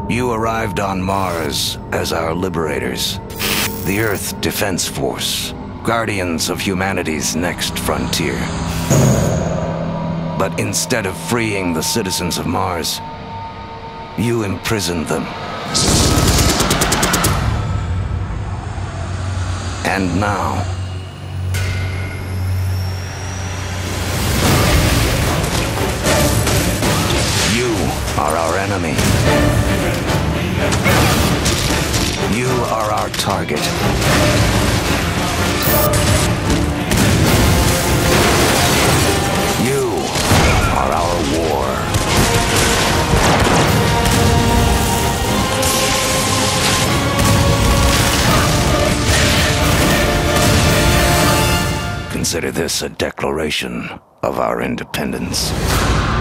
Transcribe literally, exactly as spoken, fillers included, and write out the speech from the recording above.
You arrived on Mars as our liberators. The Earth Defense Force, guardians of humanity's next frontier. But instead of freeing the citizens of Mars, you imprisoned them. And now, you are our enemy. You are our target. You are our war. Consider this a declaration of our independence.